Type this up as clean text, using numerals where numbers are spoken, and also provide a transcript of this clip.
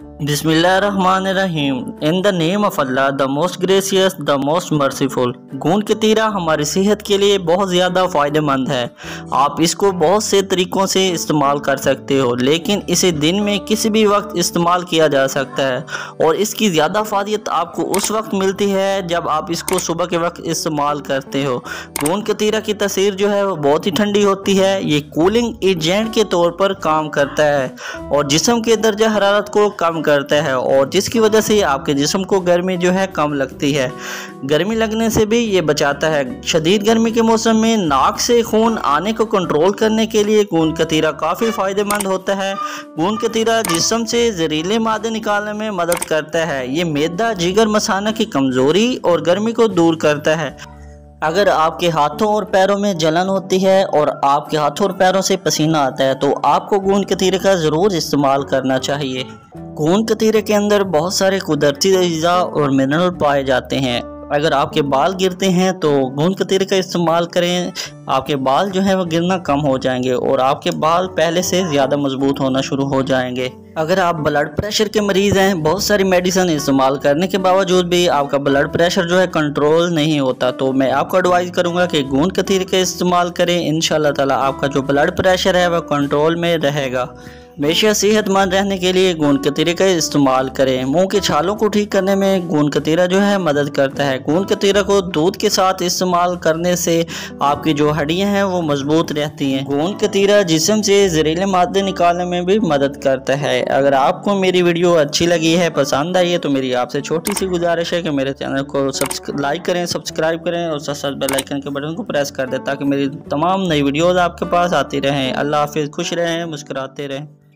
बिस्मिल्लाहिर्रहमानिर्रहीम। In the name of Allah the most gracious the most merciful. गूंद कतीरा हमारी सेहत के लिए बहुत ज़्यादा फ़ायदेमंद है। आप इसको बहुत से तरीक़ों से इस्तेमाल कर सकते हो, लेकिन इसे दिन में किसी भी वक्त इस्तेमाल किया जा सकता है और इसकी ज़्यादा फ़ायदियत आपको उस वक्त मिलती है जब आप इसको सुबह के वक्त इस्तेमाल करते हो। गूंद कतीरा की तासीर जो है वो बहुत ही ठंडी होती है। ये कूलिंग एजेंट के तौर पर काम करता है और जिस्म के दर्जा हरारत को कम करता है और जिसकी वजह से आपके जिस्म को गर्मी जो है कम लगती है। गर्मी लगने से भी ये बचाता है। शदीद गर्मी के मौसम में नाक से खून आने को कंट्रोल करने के लिए गूंद कतीरा काफ़ी फ़ायदेमंद होता है। गूंद कतीरा जिस्म से जहरीले मादे निकालने में मदद करता है। ये मैदा, जिगर, मसाना की कमज़ोरी और गर्मी को दूर करता है। अगर आपके हाथों और पैरों में जलन होती है और आपके हाथों और पैरों से पसीना आता है तो आपको गूंद कतीरे का ज़रूर इस्तेमाल करना चाहिए। गूंद कतीरे के अंदर बहुत सारे कुदरती अज़ा और मिनरल पाए जाते हैं। अगर आपके बाल गिरते हैं तो गूंद कतीरे का इस्तेमाल करें, आपके बाल जो है वो गिरना कम हो जाएंगे और आपके बाल पहले से ज़्यादा मजबूत होना शुरू हो जाएंगे। अगर आप ब्लड प्रेशर के मरीज़ हैं, बहुत सारी मेडिसिन इस्तेमाल करने के बावजूद भी आपका ब्लड प्रेशर जो है कंट्रोल नहीं होता, तो मैं आपको एडवाइस करूंगा कि गूंद कतीरे का इस्तेमाल करें। इंशाल्लाह ताला आपका जो ब्लड प्रेशर है वह कंट्रोल में रहेगा। हमेशा सेहतमंद रहने के लिए गूंद कतीरे का इस्तेमाल करें। मुंह के छालों को ठीक करने में गूंद कतीरा जो है मदद करता है। गूंद कतीरा को दूध के साथ इस्तेमाल करने से आपकी जो हड्डियां हैं वो मजबूत रहती हैं। गूंद कतीरा जिस्म से जहरीले मादे निकालने में भी मदद करता है। अगर आपको मेरी वीडियो अच्छी लगी है, पसंद आई है, तो मेरी आपसे छोटी सी गुजारिश है कि मेरे चैनल को लाइक करें, सब्सक्राइब करें और साथ साथ बेल आइकन के बटन को प्रेस कर दें ताकि मेरी तमाम नई वीडियोज़ आपके पास आती रहें। अल्लाह हाफिज़। खुश रहें, मुस्कुराते रहें।